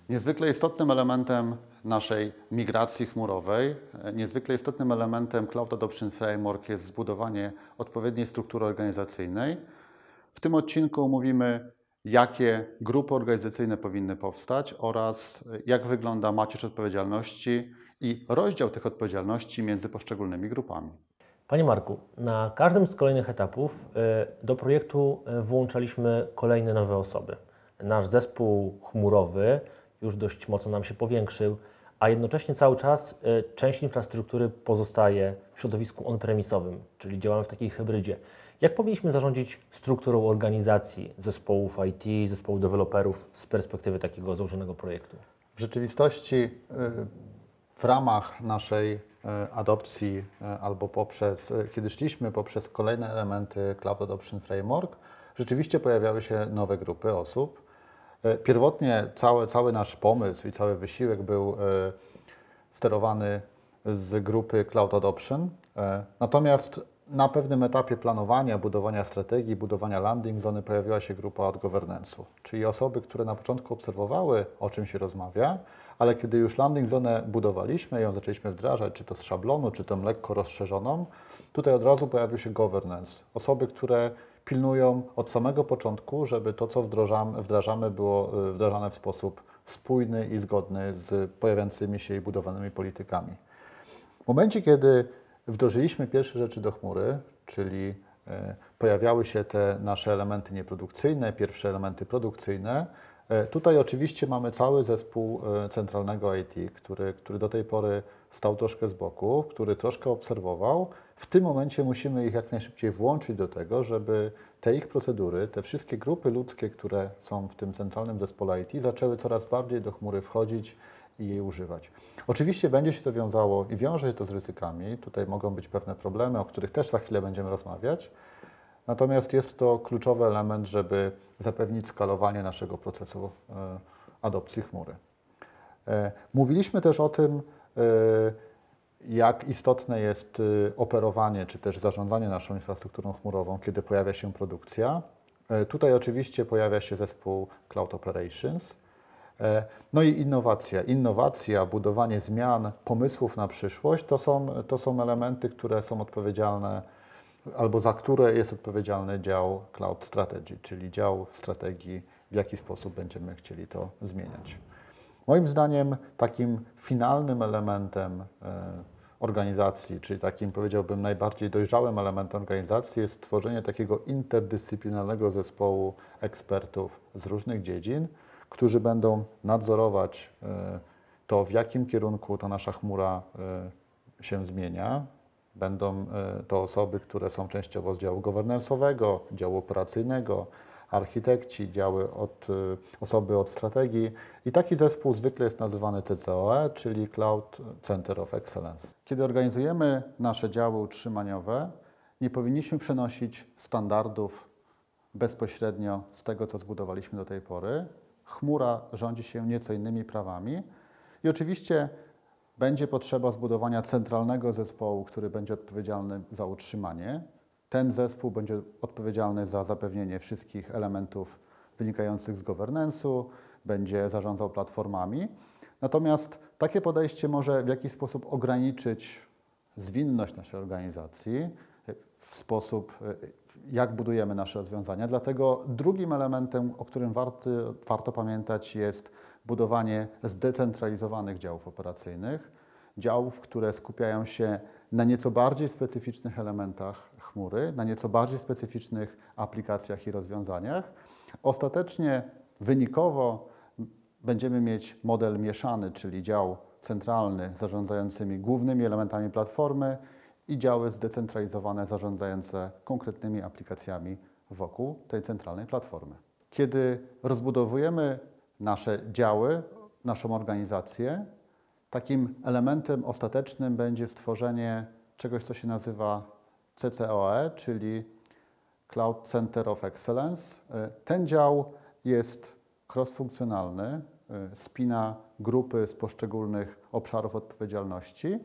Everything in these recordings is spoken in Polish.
Niezwykle istotnym elementem naszej migracji chmurowej, niezwykle istotnym elementem Cloud Adoption Framework jest zbudowanie odpowiedniej struktury organizacyjnej. W tym odcinku omówimy, jakie grupy organizacyjne powinny powstać oraz jak wygląda macierz odpowiedzialności i rozdział tych odpowiedzialności między poszczególnymi grupami. Panie Marku, na każdym z kolejnych etapów do projektu włączaliśmy kolejne nowe osoby. Nasz zespół chmurowy już dość mocno nam się powiększył, a jednocześnie cały czas część infrastruktury pozostaje w środowisku on-premisowym, czyli działamy w takiej hybrydzie. Jak powinniśmy zarządzić strukturą organizacji zespołów IT, zespołu deweloperów z perspektywy takiego założonego projektu? W rzeczywistości w ramach naszej adopcji albo kiedy szliśmy poprzez kolejne elementy Cloud Adoption Framework, rzeczywiście pojawiały się nowe grupy osób. Pierwotnie cały nasz pomysł i cały wysiłek był sterowany z grupy Cloud Adoption, natomiast na pewnym etapie planowania, budowania strategii, budowania landing zony pojawiła się grupa od governance'u, czyli osoby, które na początku obserwowały, o czym się rozmawia, ale kiedy już landing zonę budowaliśmy i ją zaczęliśmy wdrażać, czy to z szablonu, czy tą lekko rozszerzoną, tutaj od razu pojawił się governance. Osoby, które pilnują od samego początku, żeby to, co wdrażamy, było wdrażane w sposób spójny i zgodny z pojawiającymi się i budowanymi politykami. W momencie, kiedy wdrożyliśmy pierwsze rzeczy do chmury, czyli pojawiały się te nasze elementy nieprodukcyjne, pierwsze elementy produkcyjne, tutaj oczywiście mamy cały zespół centralnego IT, który do tej pory stał troszkę z boku, który troszkę obserwował. W tym momencie musimy ich jak najszybciej włączyć do tego, żeby te ich procedury, te wszystkie grupy ludzkie, które są w tym centralnym zespole IT, zaczęły coraz bardziej do chmury wchodzić i jej używać. Oczywiście będzie się to wiązało i wiąże się to z ryzykami. Tutaj mogą być pewne problemy, o których też za chwilę będziemy rozmawiać. Natomiast jest to kluczowy element, żeby zapewnić skalowanie naszego procesu adopcji chmury. Mówiliśmy też o tym, jak istotne jest operowanie czy też zarządzanie naszą infrastrukturą chmurową, kiedy pojawia się produkcja. Tutaj oczywiście pojawia się zespół Cloud Operations. No i innowacja, budowanie zmian, pomysłów na przyszłość to są elementy, które są odpowiedzialne albo za które jest odpowiedzialny dział Cloud Strategy, czyli dział strategii, w jaki sposób będziemy chcieli to zmieniać. Moim zdaniem takim finalnym elementem organizacji, czyli takim powiedziałbym najbardziej dojrzałym elementem organizacji jest stworzenie takiego interdyscyplinarnego zespołu ekspertów z różnych dziedzin, którzy będą nadzorować to, w jakim kierunku ta nasza chmura się zmienia. Będą to osoby, które są częściowo z działu governance'owego, działu operacyjnego, architekci, osoby od strategii i taki zespół zwykle jest nazywany TCOE, czyli Cloud Center of Excellence. Kiedy organizujemy nasze działy utrzymaniowe, nie powinniśmy przenosić standardów bezpośrednio z tego, co zbudowaliśmy do tej pory. Chmura rządzi się nieco innymi prawami i oczywiście będzie potrzeba zbudowania centralnego zespołu, który będzie odpowiedzialny za utrzymanie. Ten zespół będzie odpowiedzialny za zapewnienie wszystkich elementów wynikających z governance'u, będzie zarządzał platformami. Natomiast takie podejście może w jakiś sposób ograniczyć zwinność naszej organizacji, w sposób, jak budujemy nasze rozwiązania. Dlatego drugim elementem, o którym warto pamiętać, jest budowanie zdecentralizowanych działów operacyjnych, działów, które skupiają się na nieco bardziej specyficznych elementach chmury, na nieco bardziej specyficznych aplikacjach i rozwiązaniach. Ostatecznie, wynikowo będziemy mieć model mieszany, czyli dział centralny zarządzającymi głównymi elementami platformy i działy zdecentralizowane zarządzające konkretnymi aplikacjami wokół tej centralnej platformy. Kiedy rozbudowujemy nasze działy, naszą organizację, takim elementem ostatecznym będzie stworzenie czegoś, co się nazywa CCOE, czyli Cloud Center of Excellence. Ten dział jest cross-funkcjonalny, spina grupy z poszczególnych obszarów odpowiedzialności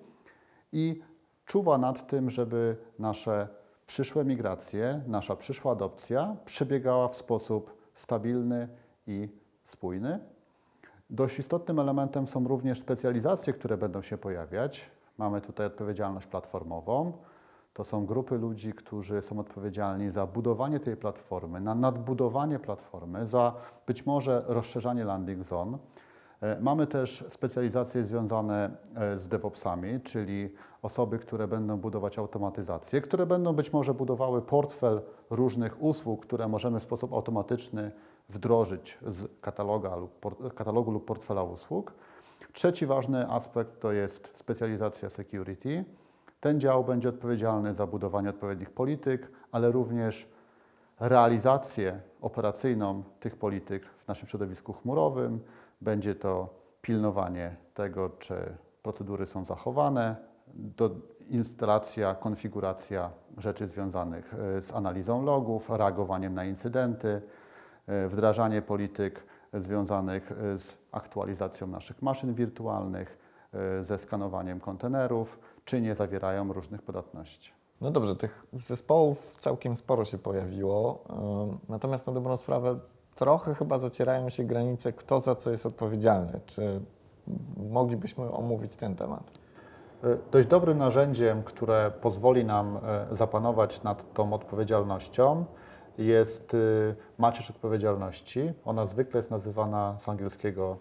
i czuwa nad tym, żeby nasze przyszłe migracje, nasza przyszła adopcja przebiegała w sposób stabilny i spójny. Dość istotnym elementem są również specjalizacje, które będą się pojawiać. Mamy tutaj odpowiedzialność platformową. To są grupy ludzi, którzy są odpowiedzialni za budowanie tej platformy, na nadbudowanie platformy, za być może rozszerzanie landing zone. Mamy też specjalizacje związane z DevOpsami, czyli osoby, które będą budować automatyzację, które będą być może budowały portfel różnych usług, które możemy w sposób automatyczny wdrożyć z katalogu lub portfela usług. Trzeci ważny aspekt to jest specjalizacja security. Ten dział będzie odpowiedzialny za budowanie odpowiednich polityk, ale również realizację operacyjną tych polityk w naszym środowisku chmurowym. Będzie to pilnowanie tego, czy procedury są zachowane, instalacja, konfiguracja rzeczy związanych z analizą logów, reagowaniem na incydenty, wdrażanie polityk związanych z aktualizacją naszych maszyn wirtualnych, ze skanowaniem kontenerów, czy nie zawierają różnych podatności. No dobrze, tych zespołów całkiem sporo się pojawiło, natomiast na dobrą sprawę trochę chyba zacierają się granice, kto za co jest odpowiedzialny. Czy moglibyśmy omówić ten temat? Dość dobrym narzędziem, które pozwoli nam zapanować nad tą odpowiedzialnością, jest macierz odpowiedzialności. Ona zwykle jest nazywana z angielskiego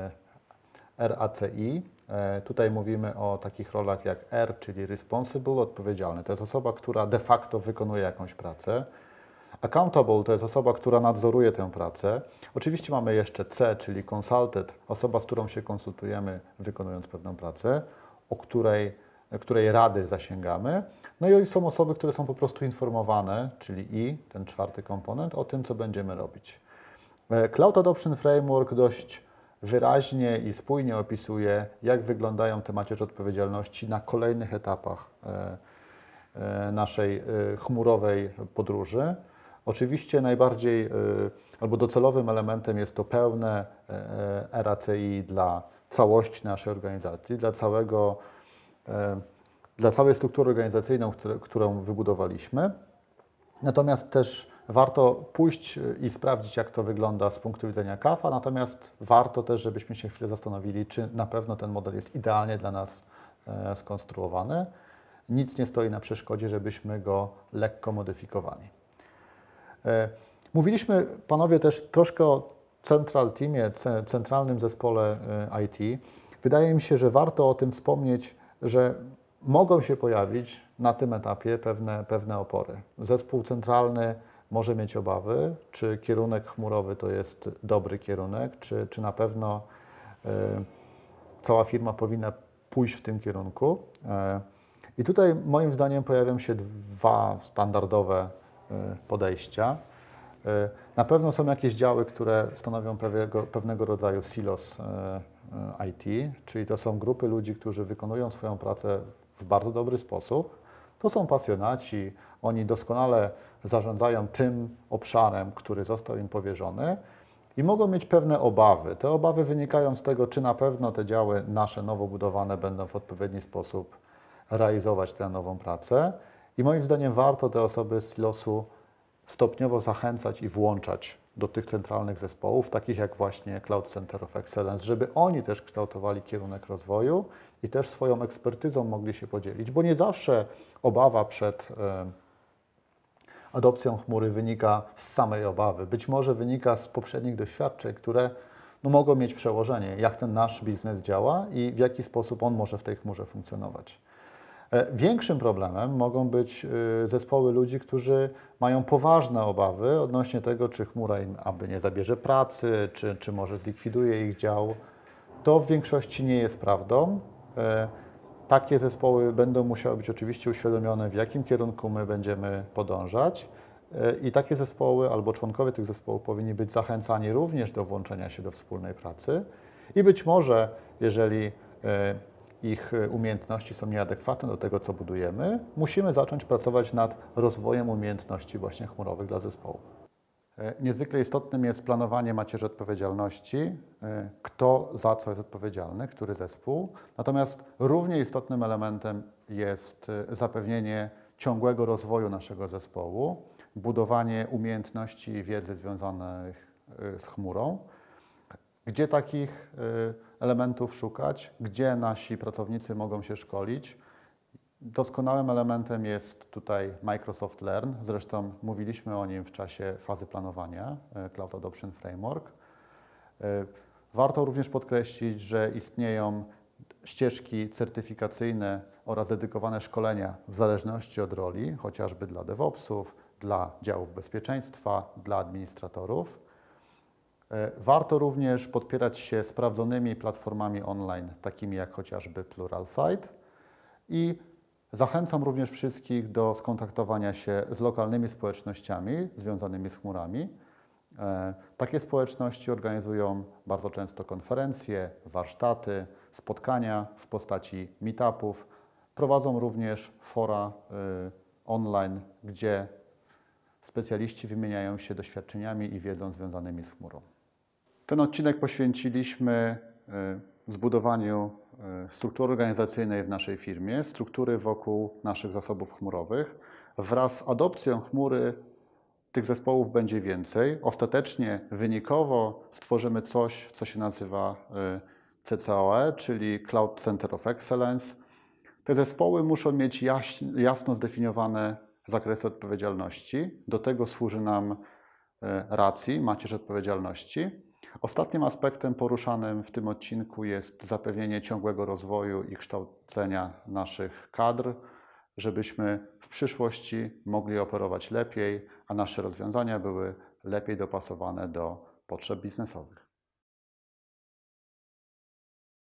RACI. Tutaj mówimy o takich rolach jak R, czyli responsible, odpowiedzialny. To jest osoba, która de facto wykonuje jakąś pracę. Accountable to jest osoba, która nadzoruje tę pracę. Oczywiście mamy jeszcze C, czyli consulted, osoba, z którą się konsultujemy, wykonując pewną pracę, której rady zasięgamy. No i są osoby, które są po prostu informowane, czyli I, ten czwarty komponent, o tym, co będziemy robić. Cloud Adoption Framework dość wyraźnie i spójnie opisuje, jak wyglądają te macierze odpowiedzialności na kolejnych etapach naszej chmurowej podróży. Oczywiście najbardziej albo docelowym elementem jest to pełne RACI dla całości naszej organizacji, dla całej struktury organizacyjnej, którą wybudowaliśmy. Natomiast też warto pójść i sprawdzić, jak to wygląda z punktu widzenia KAF-a, natomiast warto też, żebyśmy się chwilę zastanowili, czy na pewno ten model jest idealnie dla nas skonstruowany. Nic nie stoi na przeszkodzie, żebyśmy go lekko modyfikowali. Mówiliśmy, panowie, też troszkę o Central Teamie, centralnym zespole IT. Wydaje mi się, że warto o tym wspomnieć, że mogą się pojawić na tym etapie pewne opory. Zespół centralny może mieć obawy, czy kierunek chmurowy to jest dobry kierunek, czy na pewno cała firma powinna pójść w tym kierunku. I tutaj moim zdaniem pojawią się dwa standardowe podejścia. Na pewno są jakieś działy, które stanowią pewnego rodzaju silos IT, czyli to są grupy ludzi, którzy wykonują swoją pracę w bardzo dobry sposób. To są pasjonaci, oni doskonale zarządzają tym obszarem, który został im powierzony i mogą mieć pewne obawy. Te obawy wynikają z tego, czy na pewno te działy nasze nowo budowane będą w odpowiedni sposób realizować tę nową pracę. I moim zdaniem warto te osoby z silosu stopniowo zachęcać i włączać do tych centralnych zespołów, takich jak właśnie Cloud Center of Excellence, żeby oni też kształtowali kierunek rozwoju i też swoją ekspertyzą mogli się podzielić, bo nie zawsze obawa przed adopcją chmury wynika z samej obawy. Być może wynika z poprzednich doświadczeń, które mogą mieć przełożenie, jak ten nasz biznes działa i w jaki sposób on może w tej chmurze funkcjonować. Większym problemem mogą być zespoły ludzi, którzy mają poważne obawy odnośnie tego, czy chmura im aby nie zabierze pracy, czy może zlikwiduje ich dział. To w większości nie jest prawdą. Takie zespoły będą musiały być oczywiście uświadomione, w jakim kierunku my będziemy podążać i takie zespoły albo członkowie tych zespołów powinni być zachęcani również do włączenia się do wspólnej pracy i być może, jeżeli ich umiejętności są nieadekwatne do tego, co budujemy, musimy zacząć pracować nad rozwojem umiejętności właśnie chmurowych dla zespołu. Niezwykle istotnym jest planowanie macierzy odpowiedzialności, kto za co jest odpowiedzialny, który zespół. Natomiast równie istotnym elementem jest zapewnienie ciągłego rozwoju naszego zespołu, budowanie umiejętności i wiedzy związanych z chmurą. Gdzie takich elementów szukać? Gdzie nasi pracownicy mogą się szkolić? Doskonałym elementem jest tutaj Microsoft Learn. Zresztą mówiliśmy o nim w czasie fazy planowania Cloud Adoption Framework. Warto również podkreślić, że istnieją ścieżki certyfikacyjne oraz dedykowane szkolenia w zależności od roli, chociażby dla DevOpsów, dla działów bezpieczeństwa, dla administratorów. Warto również podpierać się sprawdzonymi platformami online, takimi jak chociażby Pluralsight. I zachęcam również wszystkich do skontaktowania się z lokalnymi społecznościami związanymi z chmurami. Takie społeczności organizują bardzo często konferencje, warsztaty, spotkania w postaci meetupów. Prowadzą również fora online, gdzie specjaliści wymieniają się doświadczeniami i wiedzą związanymi z chmurą. Ten odcinek poświęciliśmy zbudowaniu struktury organizacyjnej w naszej firmie, struktury wokół naszych zasobów chmurowych. Wraz z adopcją chmury tych zespołów będzie więcej. Ostatecznie, wynikowo stworzymy coś, co się nazywa CCOE, czyli Cloud Center of Excellence. Te zespoły muszą mieć jasno zdefiniowane zakresy odpowiedzialności. Do tego służy nam RACI, macierz odpowiedzialności. Ostatnim aspektem poruszanym w tym odcinku jest zapewnienie ciągłego rozwoju i kształcenia naszych kadr, żebyśmy w przyszłości mogli operować lepiej, a nasze rozwiązania były lepiej dopasowane do potrzeb biznesowych.